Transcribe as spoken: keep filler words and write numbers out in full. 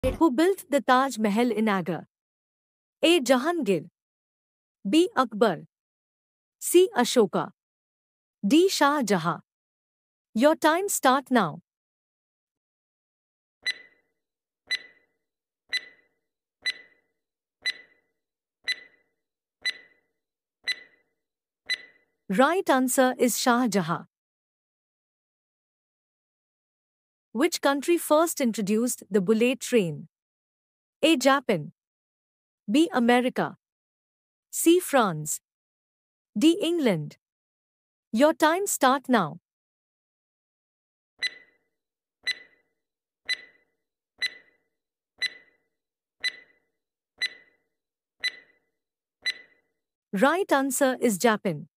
Who built the Taj Mahal in Agra? A. Jahangir. B. Akbar. C. Ashoka. D. Shah Jahan. Your time start now. Right answer is Shah Jahan. Which country first introduced the bullet train? A. Japan. B. America. C. France. D. England. Your time start now. Right answer is Japan.